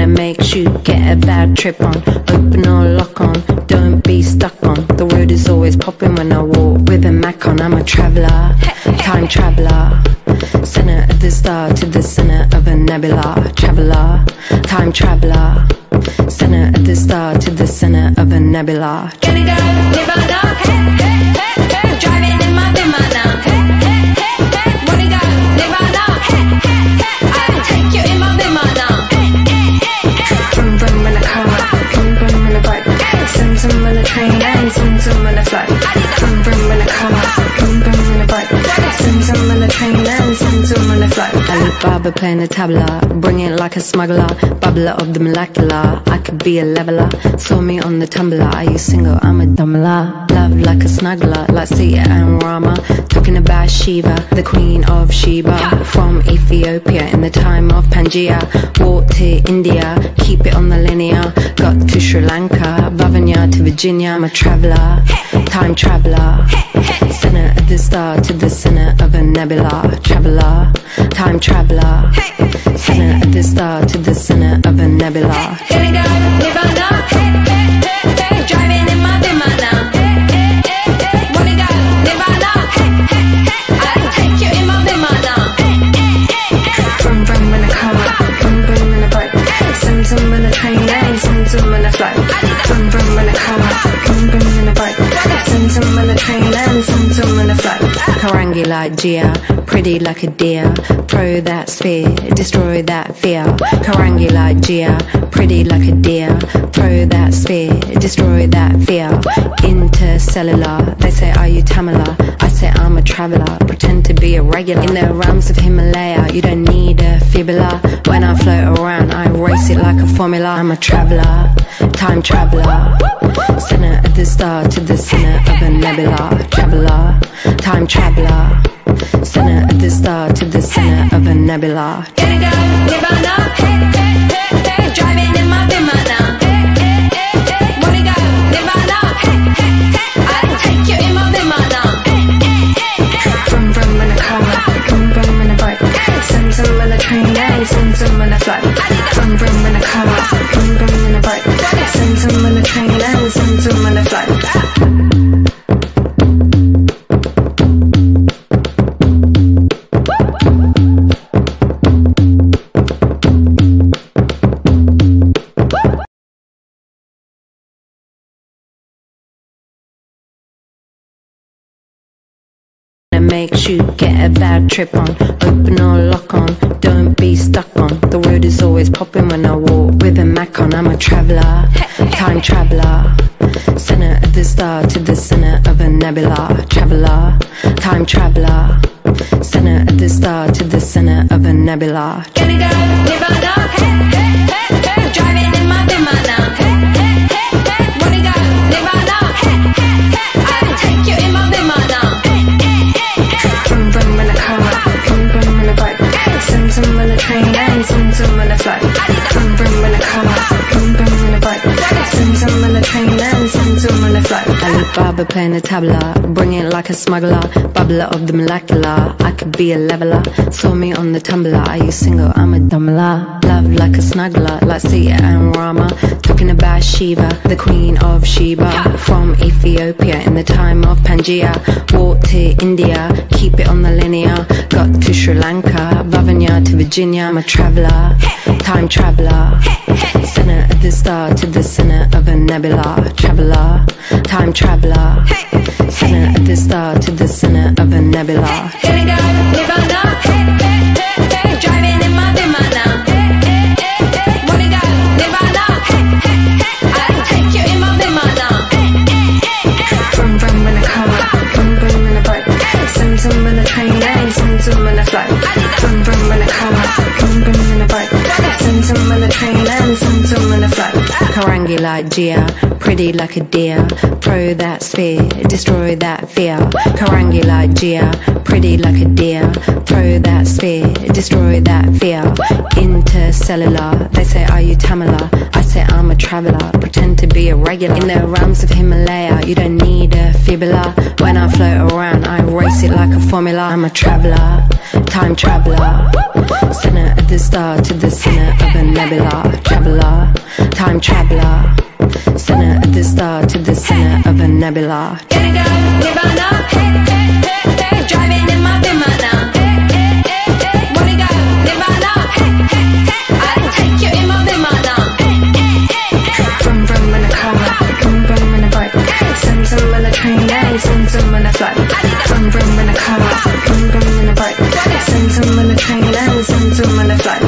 that makes you get a bad trip on. Open or lock on, don't be stuck on. The word is always popping when I walk with a Mac on. I'm a traveller, time traveller, center of the star to the center of a nebula. Traveller, time traveller, center of the star to the center of a nebula. Gonna go nirvana, driving in my vimaana. Wanna go nirvana, I'll take you in my vimaana. Vroom vroom in a car, vroom vroom in a bike, zoom zoom in a train and zoom zoom in a flight. Vroom vroom in a car, vroom vroom in a bike, zoom zoom in a train and zoom zoom in a flight. Alibaba playing the tabula, bring it like a smuggler, bubbler of the molecular. I could be a leveler, saw me on the tumbler. Are you single? I'm a dumbler. Love like a snuggler, like Sita and Rama. Talking about Shiva, the queen of Sheba. From Ethiopia in the time of Pangaea. Walked to India, keep it on the linear. Got to Sri Lanka, Bhavanya to Virginia. I'm a traveller, time traveller, center of the star to the center of a nebula. Traveller, time traveller, center of the star to the center of a nebula. Gonna go nirvana, driving in my vimaana. Wanna go nirvana, I'll take you in my vimaana. Vroom vroom in a car, vroom vroom in a bike, zoom zoom in a train and zoom zoom in a flight. Vroom vroom in a car, vroom vroom in a bike, zoom zoom in a train and zoom zoom in a flight. Karangi like Gia, pretty like a deer. Throw that sphere, destroy that fear. Karangi like Gia, pretty like a deer. Throw that sphere, destroy that fear. Interstellar, they say are you Tamala? I say I'm a traveller, pretend to be a regular. In the realms of Himalaya, you don't need a fibula. When I float around, I race it like a formula. I'm a traveller, time traveller, center of the star to the center of a nebula. Traveller, time traveller, center of the star to the center of a nebula. Gonna go nirvana, driving in my vimaana. Wanna go nirvana, I'll take you in my vimaana. Vroom vroom in a car, vroom vroom in a bike, zoom zoom in a train and zoom zoom in a flight. Vroom vroom in a car, vroom vroom in a bike, zoom zoom in a train and zoom zoom in a flight. Makes you get a bad trip on. Open or lock on, don't be stuck on. The word is always popping when I walk with a Mac on. I'm a traveller, time traveller, center of the star to the center of a nebula. Traveller, time traveller, center of the star to the center of a nebula. Gonna go nirvana, driving in my vimaana. Wanna go nirvana, I'll take you in my vimaana. Vroom vroom in a car, vroom vroom in a bike, zoom zoom in a train and zoom zoom in a flight. Vroom vroom in a car, vroom vroom in a bike, zoom zoom in a train and zoom zoom in a flight. Alibaba playing the tabula, bring it like a smuggler, bubbler of the molecular. I could be a leveler, saw me on the tumbler. Are you single? I'm a dumbler. Love like a snuggler, like Sita and Rama. Talking about Shiva, the queen of Sheba. From Ethiopia in the time of Pangaea. Walked to India, keep it on the linear. Got to Sri Lanka, Bhavanya to Virginia. I'm a traveller, time traveller, center of the star to the center of a nebula. Traveller, time traveller, center of the star to the center of a nebula. Gonna go nirvana, driving in my vimaana. Wanna go nirvana, I'll take you in my vimaana. Vroom vroom in a car, vroom vroom in a bike, zoom zoom in a train and zoom zoom in a flight. Vroom vroom in a car, vroom vroom in a bike, zoom zoom in a train and zoom zoom in a flight. Karangi like Gia, pretty like a deer. Throw that sphere, destroy that fear. Karangi like Gia, pretty like a deer. Throw that sphere, destroy that fear. Interstellar, they say are you Tamala? I say I'm a traveller, pretend to be a regular. In the realms of Himalaya, you don't need a fibula. When I float around, I race race it like a formula. I'm a traveller, time traveller. Center of the star to the center of a nebula. Traveller, time traveller. Center of the star to the center of a nebula. Gotta go, nirvana, driving in my vimaana. Wanna go, nirvana, I'll take you in my vimaana. Vroom vroom in a car, vroom vroom in a bike. Zoom zoom in a train and zoom zoom in a flight. Vroom vroom in a car, vroom vroom in a bike. Zoom zoom in a train and zoom zoom in a flight.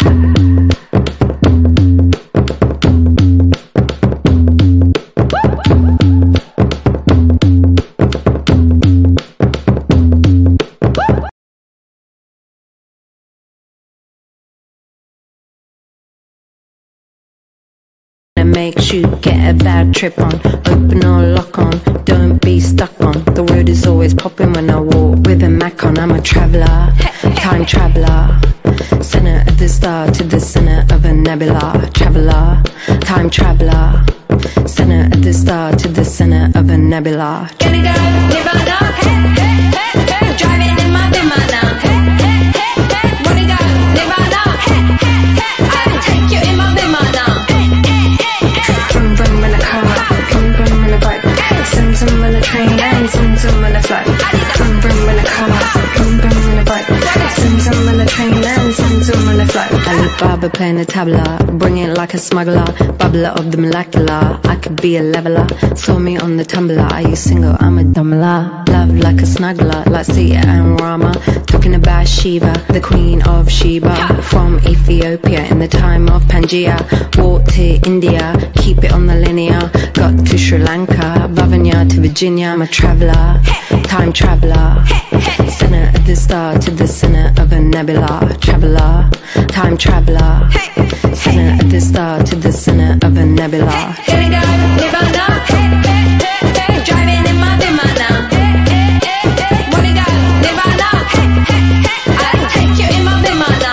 Makes you get a bad trip on. Open or lock on, don't be stuck on. The word is always popping when I walk with a Mac on. I'm a traveller, time traveller. Center of the star to the center of a nebula. Traveller, time traveller. Center of the star to the center of a nebula. Gotta go, nirvana, driving in my vimaana. Wanna go, nirvana, I'll take you in my vimaana. Vroom vroom in a car, vroom vroom in a bike. Zoom zoom in a train and zoom zoom in a flight. Vroom vroom in a car, vroom vroom in a bike. Zoom zoom in a train and zoom zoom in a flight. Alibaba playing the tabula, bring it like a smuggler. Bubbler of the molecular, I could be a leveler. Saw me on the tumbler, are you single? I'm a dumbler. Love like a snuggler, like Sita and Rama. Talking about Shiva, the queen of Sheba. From Ethiopia in the time of Pangaea. Walked to India, keep it on the linear. Got to Sri Lanka, Bavanya to Virginia. I'm a traveller, time traveller. Center of the star to the center of a nebula. Traveller, time traveller. Center of the star to the center of a nebula. Gotta go, nirvana, driving in my vimaana. Wanna go, nirvana, I'll take you in my vimaana.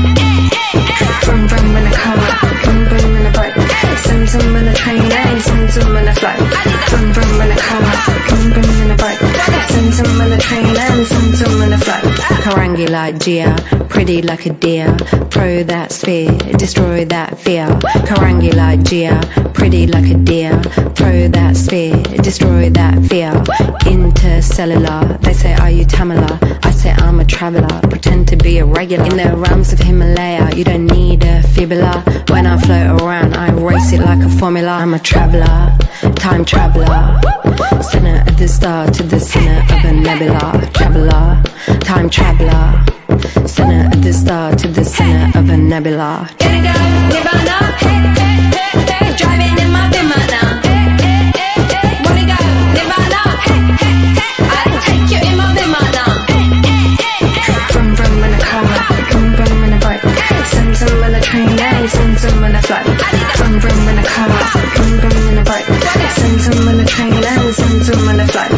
Vroom vroom in a car, vroom vroom in a bike. Zoom zoom in a train and zoom zoom in a flight. Vroom vroom in a car, vroom vroom in a bike. Zoom zoom in a train and zoom zoom in a flight. Harangi like Gia, pretty like a deer. Pro that sphere, destroy that fear. Harangi like Gia, pretty like a deer. Pro that sphere, destroy that fear. Intercellular, they say are you Tamala? I say I'm a traveller, pretend to be a regular. In the realms of Himalaya, you don't need a fibula. When I float around, I race it like a formula. I'm a traveller, time traveller. Center of the star to the center of a nebula. Traveller, time traveller. Center of the star to the center of a nebula. Gotta go, nirvana, driving in my vimaana. Wanna go, nirvana, I'll take you in my vimaana. Vroom vroom in a car, vroom vroom in a bike. Zoom zoom in a train and zoom zoom in a flight. Vroom vroom in a car, vroom vroom in a bike. Zoom zoom in a train and zoom zoom in a flight.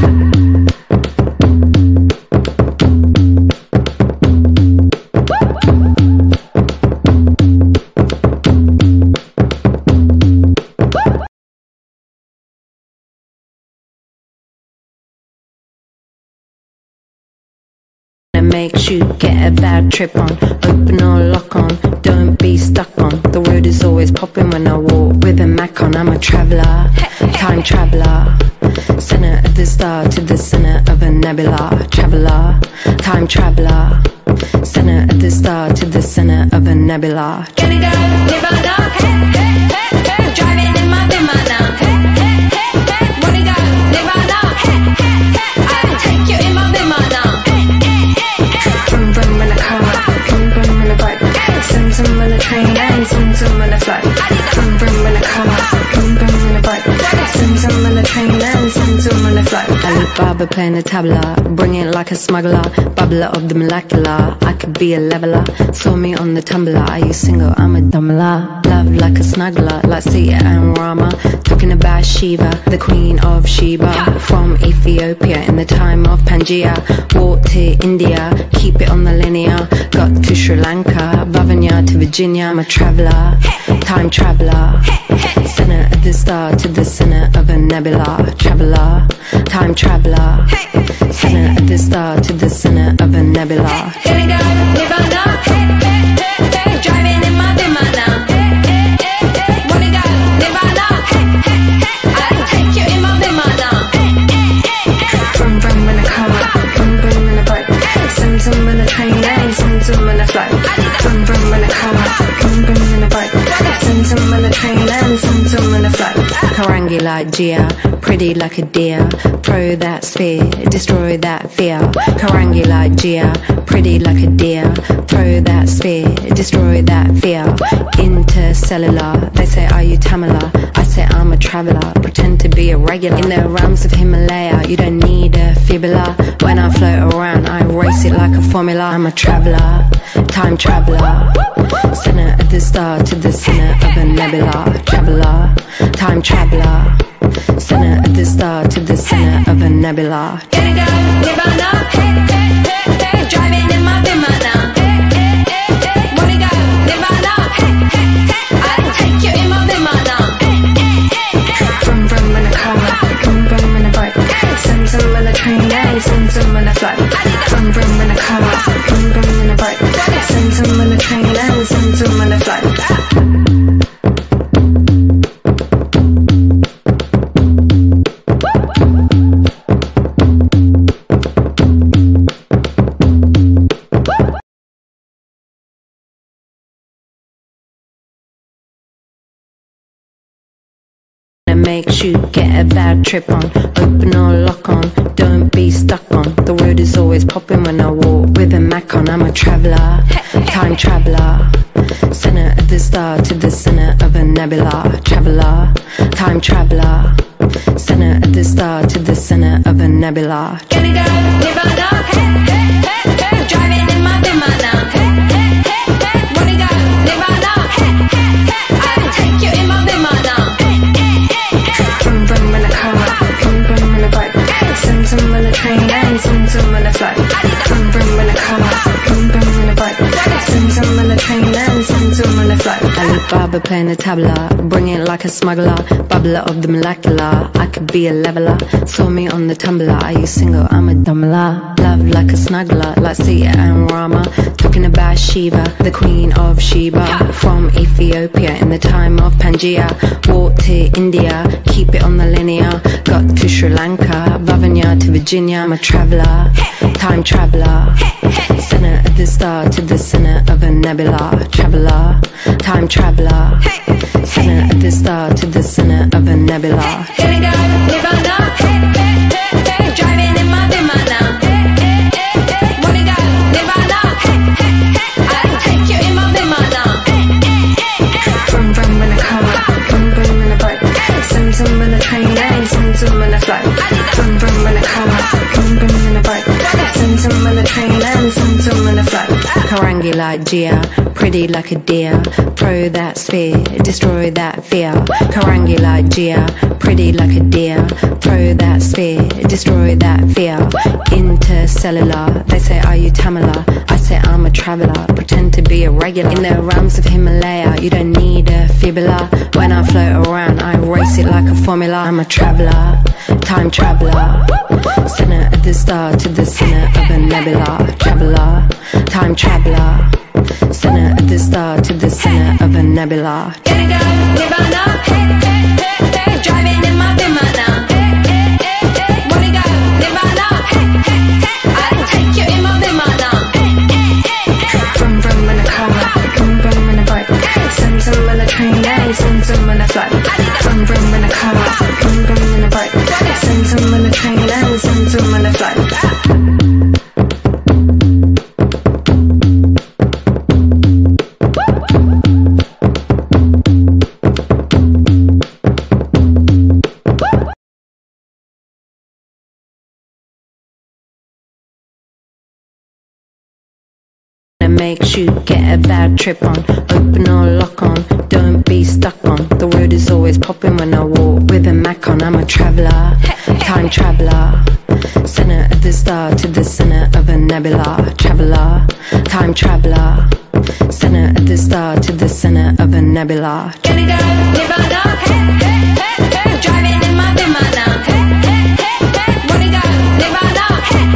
Makes you get a bad trip on. Open or lock on, don't be stuck on. The word is always popping when I walk with a Mac on. I'm a traveller, time traveller. Center of the star to the center of a nebula. Traveller, time traveller. Center of the star to the center of a nebula. Gotta go, nirvana, driving in my vimaana. Wanna go, nirvana, I'll take you in my vimaana. Vroom vroom in a car, vroom vroom in a bike. Zoom zoom in a train and zoom zoom in a flight. Vroom vroom in a car, vroom vroom in a bike. Zoom zoom in a train and zoom zoom in a flight. Alibaba playing the tabula, bring it like a smuggler. Bubbler of the molecular, I could be a leveler. Saw me on the tumbler, are you single? I'm a dumbler. Love like a snuggler, like Sita and Rama. Talking about Shiva, the queen of Sheba. From Ethiopia in the time of Pangaea. Walked to India, keep it on the linear. Got to Sri Lanka, Bavanya to Virginia. I'm a traveller, time traveller. Center of the star to the center of a nebula. Traveller, time traveller. Center of the star to the center of a nebula. Here we go, nirvana. Driving in my vimaana. Wanna go, nirvana. I'll take you in my vimaana. Vroom vroom in a car, vroom vroom in a bike. Zoom zoom in a train and zoom zoom in a flight. Vroom vroom in a car, vroom vroom in a bike. Zoom zoom in a train and zoom zoom in a flight. Karangi like Gia, pretty like a deer. Throw that sphere, destroy that fear. Karangi like Gia, pretty like a deer. Throw that sphere, destroy that fear. Interstellar, they say are you Tamala? I say I'm a traveller, pretend to be a regular. In the realms of Himalaya, you don't need a fibula. When I float around, I race it like a formula. I'm a traveller, time traveller. Center of the star to the center of a nebula. Traveller, time traveller. Center of the star to the center of a nebula. Here we go, nirvana. Driving in my vimaana. Wanna go, nirvana. I'll take you in my vimaana. Vroom vroom in a car, vroom vroom in a bike. Zoom zoom in a train and zoom zoom in a flight. Vroom vroom in a car, vroom vroom in a bike. Zoom zoom in a train and zoom zoom in a flight. Makes you get a bad trip on. Open or lock on, don't be stuck on. The word is always popping when I walk with a Mac on. I'm a traveller, time traveller. Center of the star to the center of a nebula. Traveller, time traveller. Center of the star to the center of a nebula. Here we go, nirvana. Driving in my vimaana. Wanna go, nirvana. I'll take you in my vimaana. Vroom vroom in a car, vroom vroom in a bike. Zoom zoom in a train and zoom zoom in a flight. Vroom vroom in a car, vroom vroom in a bike. Zoom zoom in a train and zoom zoom in a flight. Alibaba playing the tabula, bring it like a smuggler. Bubbler of the molecular, I could be a leveler. Saw me on the tumbler, are you single? I'm a dumbler. Love like a snuggler, like Sita and Rama. Talking about Shiva, the queen of Sheba. From Ethiopia in the time of Pangaea. Walked to India, keep it on the linear. Got to Sri Lanka, Vavanya to Virginia. I'm a traveller, time traveller. Center of the star to the center of a nebula. Traveller, time traveller. Center of the star to the center of a nebula. Here we go, nirvana. Driving in my vimaana. Wanna go, nirvana. I'll take you in my vimaana. Vroom vroom in a car, vroom vroom in a bike. Zoom zoom in a train and zoom zoom in a flight. Vroom vroom in a car, vroom vroom in a bike. Zoom zoom in a train and zoom zoom in a flight. Karangi like Gia, pretty like a deer. Throw that sphere, destroy that fear. Karangi like Gia, pretty like a deer. Throw that sphere, destroy that fear. Interstellar, they say are you Tamala? I say I'm a traveller, pretend to be a regular. In the realms of Himalaya, you don't need a fibula. When I float around, I race it like a formula. I'm a traveller, time traveller. Center of the star to the center of a nebula. Traveller, time traveller. Center of the star to the center of a nebula. Here we go, nirvana. Driving in my vimaana. Wanna go, nirvana. I'll take you in my vimaana. Vroom vroom in a car, vroom vroom in a bike. Zoom zoom in a train and zoom zoom in a flight. Vroom vroom in a car, vroom vroom in a bike. Zoom zoom in a train and zoom zoom in a flight. Makes you get a bad trip on. Open or lock on, don't be stuck on. The word is always popping when I walk with a Mac on. I'm a traveller, time traveller. Center of the star to the center of a nebula. Traveller, time traveller. Center of the star to the center of a nebula. Here we go, nirvana. Driving in my vimaana. Wanna go, nirvana.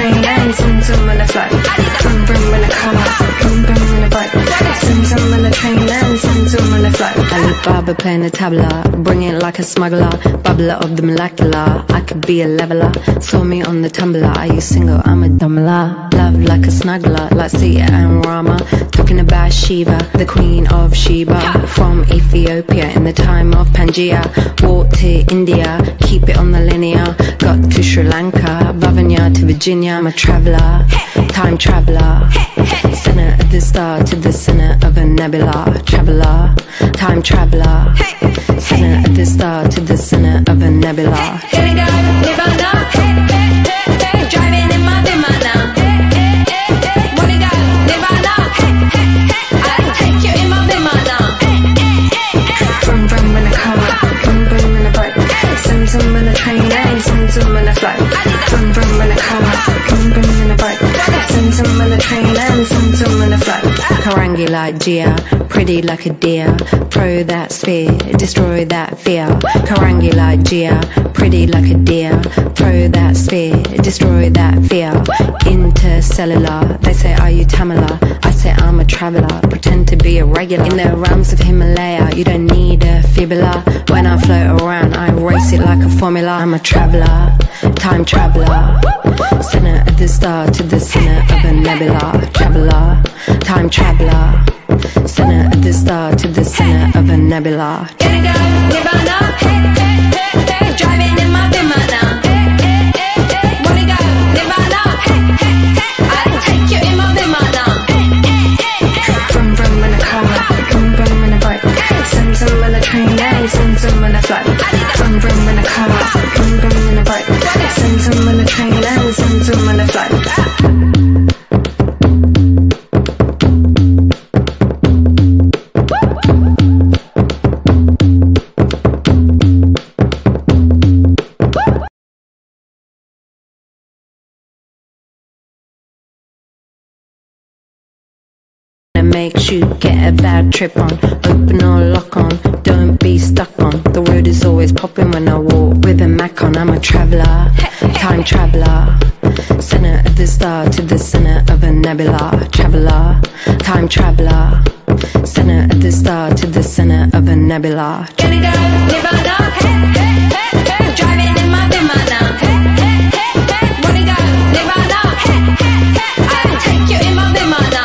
train and zoom zoom in a flight. Vroom vroom in a car, vroom vroom in a bike. Zoom zoom in a train and zoom zoom in a flight. Alibaba playing the tabula, bring it like a smuggler, bubbler of the molecular. I could be a leveler, saw me on the tumbler. Are you single? I'm a dumbler. Love like a snuggler, like Sita and Rama. Talking about Shiva, the queen of Sheba. From Ethiopia in the time of Pangaea. Walked to India, keep it on the linear. Got to Sri Lanka, Bavanya to Virginia. I'm a traveller, time traveller. Center of the star to the center of a nebula. Traveller, time traveller. Center of the star to the center of a nebula. Gonna go nirvana, driving in my vimaana. Wanna go nirvana, I'll take you in my vimaana. Vroom vroom in a car, vroom vroom in a bike. Zoom zoom in a train and zoom zoom in a flight. Vroom vroom in a car, vroom vroom in a bike. Zoom zoom in a train and zoom zoom in a flight. Karangi like Gia, pretty like a deer. Pro that sphere, destroy that fear. Karangi like Gia, pretty like a deer. Pro that sphere, destroy that fear. Interstellar, they say are you Tamala? I say I'm a traveller, pretend to be a regular. In the realms of Himalaya, you don't need a fibula. When I float around, I race it like a formula. I'm a traveller, time traveller. Center of the star to the center of a nebula. Traveller, time traveller. Center of the star to the center of a nebula. Gonna go nirvana, driving in my vimaana. Wanna go nirvana, I'll take you in my vimaana. Vroom vroom in a car, vroom vroom in a bike. Zoom zoom in a train and zoom zoom in a flight. Vroom vroom in a car, vroom vroom in a bike. Zoom zoom in a train and zoom zoom in a flight. Makes you get a bad trip on. Open or lock on, don't be stuck on. The road is always popping when I walk with a Mac on. I'm a traveller, time traveller. Center of the star to the center of a nebula. Traveller, time traveller. Center of the star to the center of a nebula. Gonna go nirvana, driving in my vimaana. Wanna go nirvana, I'll take you in my vimaana.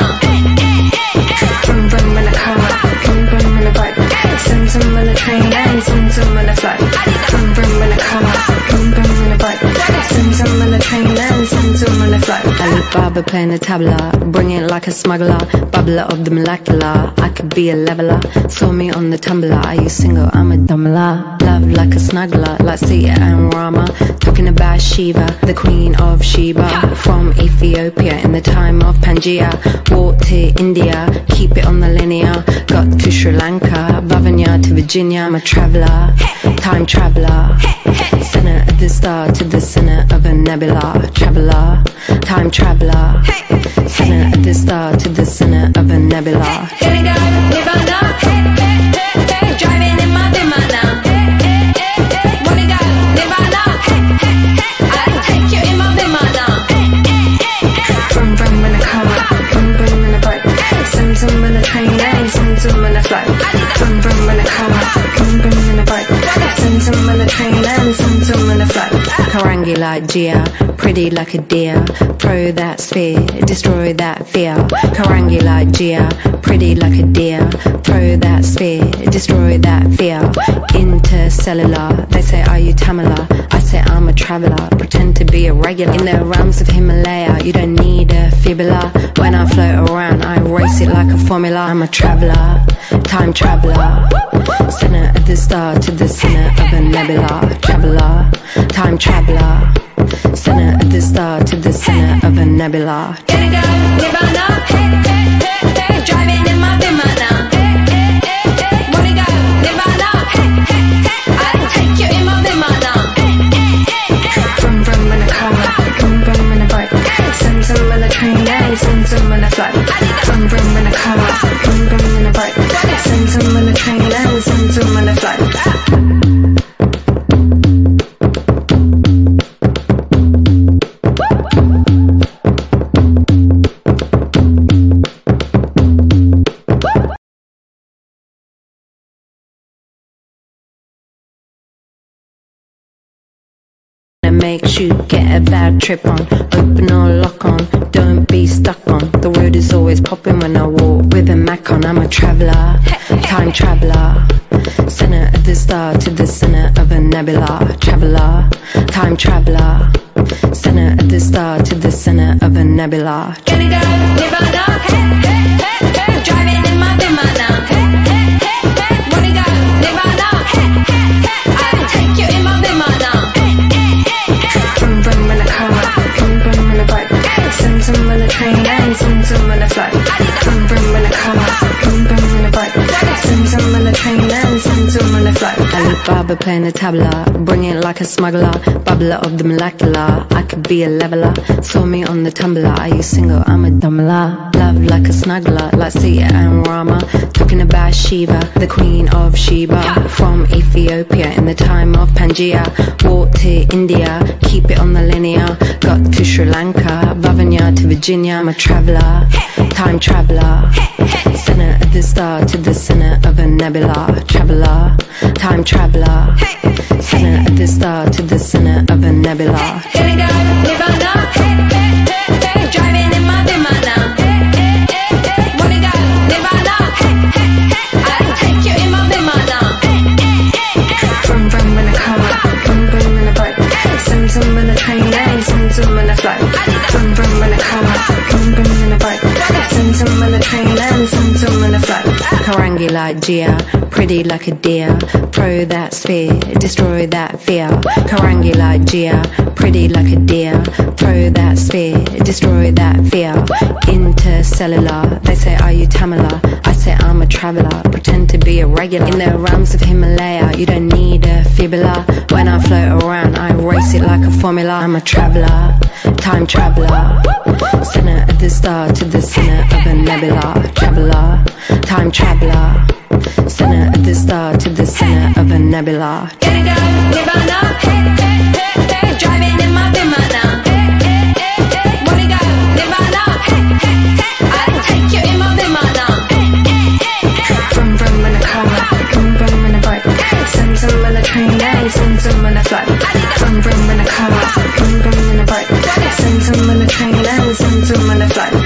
Vroom vroom in a car, vroom vroom in a bike. Zoom zoom in a train and zoom zoom in a flight. Vroom vroom in a car, vroom vroom in a bike. Zoom zoom in a train and zoom zoom in a flight. Alibaba playing the tabula, bring it like a smuggler, bubbler of the molecular. I could be a leveler, saw me on the tumbler. Are you single? I'm a dumbler. Love like a snuggler, like Sita and Rama. Talking about Shiva, the queen of Sheba. From Ethiopia in the time of Pangaea. Walked to India, keep it on the linear. Got to Sri Lanka, Bavanya to Virginia. I'm a traveller, time traveller. Center of the star to the center of a nebula. Traveller, time traveller. Center of the star to the center of a nebula. Gonna go nirvana, driving in my vimaana. Wanna go nirvana, I'll take you in my vimaana. Vroom vroom in a car, vroom vroom in a bike. Zoom zoom in a train and zoom zoom in a flight. Vroom vroom in a car, vroom vroom in a bike. Zoom zoom in a train and zoom zoom in a flight. Karangi like Gia, pretty like a deer. Pro that sphere, destroy that fear. Karangi like Gia, pretty like a deer. Pro that sphere, destroy that fear. Interstellar, they say are you Tamala? I say I'm a traveller, pretend to be a regular. In the realms of Himalaya, you don't need a fibula. When I float around, I race it like a formula. I'm a traveller, time traveller. Center of the star to the center of a nebula. Traveller, time traveller. Center of the star to the center of a nebula. Gonna go nirvana, driving in my vimaana. Wanna go nirvana, I'll take you in my vimaana. Vroom vroom in a car, vroom vroom in a bike. Zoom zoom in a train and zoom zoom in a flight. Vroom vroom in a car, vroom vroom in a bike. Zoom zoom in a train and zoom zoom in a flight. makes you get a bad trip on. Open or lock on, don't be stuck on. The word is always popping when I walk with a Mac on. I'm a traveller, time traveller, center of the star to the center of a nebula. Traveller, time traveller, center of the star to the center of a nebula. Gonna go nirvana, driving in my vimaana. Wanna go nirvana, I'll take you in my vimaana. Vroom vroom in a car, vroom vroom in a bike. Zoom zoom in a train and zoom zoom in a flight. Vroom vroom in a car, vroom vroom in a bike. Zoom zoom in a train and zoom zoom in a flight. Alibaba playing the tabula, bring it like a smuggler. Bubbler of the molecular, I could be a leveler. Saw me on the tumbler, are you single? I'm a dumbler. Love like a snuggler, like Sita and Rama. Talking about Shiva, the queen of Sheba. From Ethiopia in the time of Pangea. Walked to India, keep it on the linear. Got to Sri Lanka, Vavanya to Virginia. I'm a traveller, time traveller, center of the star to the center of a nebula. Traveller, time traveller, center of the star to the center of a nebula. Gonna go nirvana, driving in my vimaana. Wanna go nirvana, I'll take you in my vimaana. Vroom vroom in a car, vroom vroom in a bike. Zoom zoom in a train and zoom zoom in a flight. Vroom vroom in a car, vroom vroom in a bike. Zoom zoom in a train and zoom zoom in a flight. Karangi like Gia, pretty like a deer. Pro that sphere, destroy that fear. Karangi like Gia, pretty like a deer. Throw that sphere, destroy that fear. Intercellular, they say are you Tamala? I say I'm a traveller, pretend to be a regular. In the realms of Himalaya, you don't need a fibula. When I float around, I race it like a formula. I'm a traveller, time traveller, center of the star to the center of a nebula. Traveller, time traveller, center of the star to the center of a nebula. Gonna go nirvana, driving in my vimaana. Wanna go nirvana, I'll take you in my vimaana. Vroom vroom in a car, vroom vroom in a bike. Zoom zoom in a train and zoom zoom in a flight. Vroom vroom in a car, vroom vroom in a bike. Zoom zoom in a train and zoom zoom in a flight.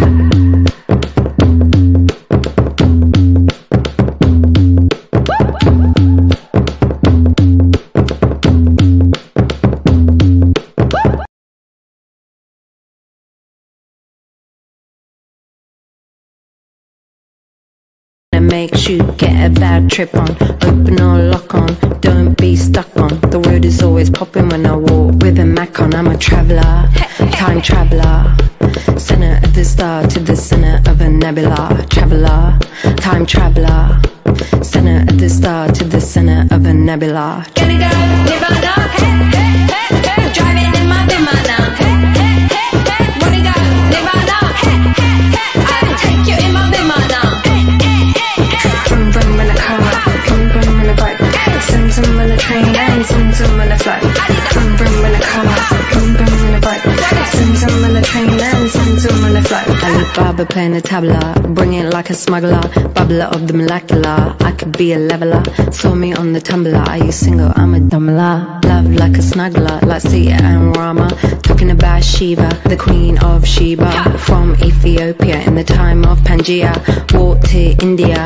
Makes you get a bad trip on. Open or lock on, don't be stuck on. The word is always popping when I walk with a Mac on. I'm a traveller, time traveller, center of the star to the center of a nebula. Traveller, time traveller, center of the star to the center of a nebula. Gonna go nirvana, driving in my vimaana. Wanna go nirvana, I'll take you in my vimaana. Vroom vroom in a car, vroom vroom in a bike. Zoom zoom in a train and zoom zoom in a flight. Vroom vroom in a car, vroom vroom in a bike. Zoom zoom in a train and zoom zoom in a flight. Alibaba playing the tabula, bring it like a smuggler. Bubbler of the molecular, I could be a leveler. Saw me on the tumbler, are you single? I'm a dumbler. Love like a snuggler, like Sita and Rama. Talking about Shiva, the queen of Sheba. From Ethiopia in the time of Pangea. Walked to India.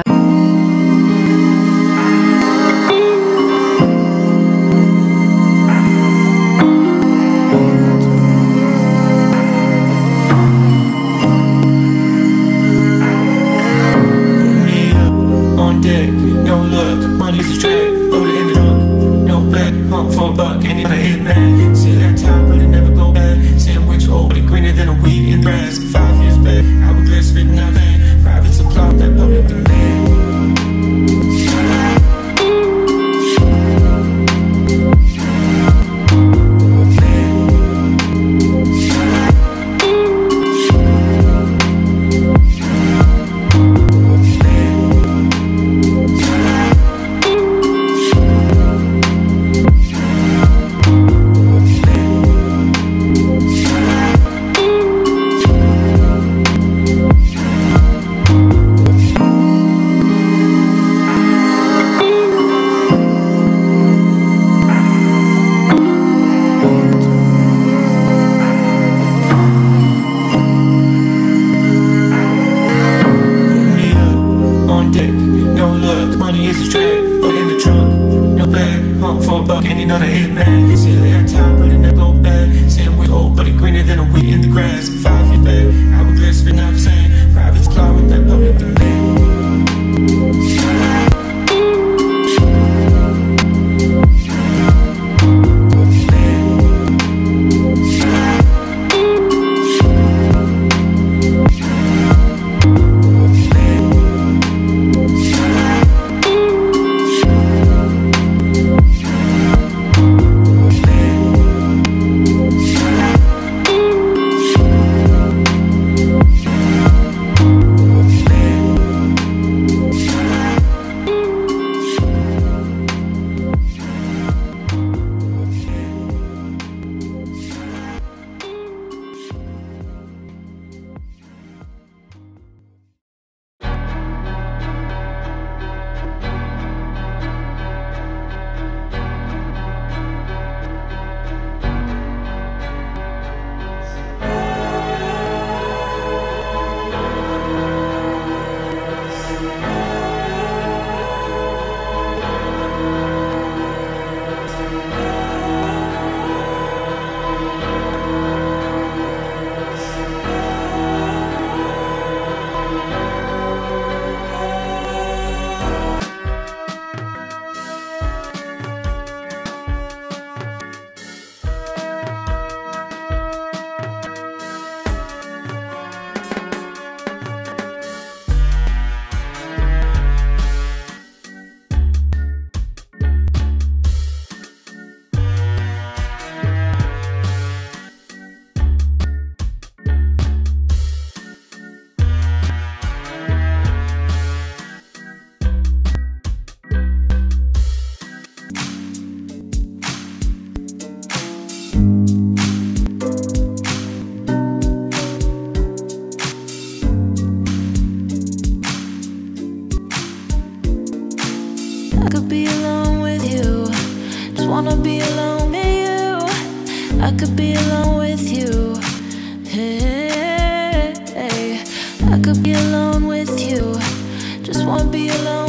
Greener than a weed in grass. 5 years back, I was glad spitting out that private supply, that public demand. wanna be alone with you. I could be alone with you. Hey, I could be alone with you. Just wanna be alone.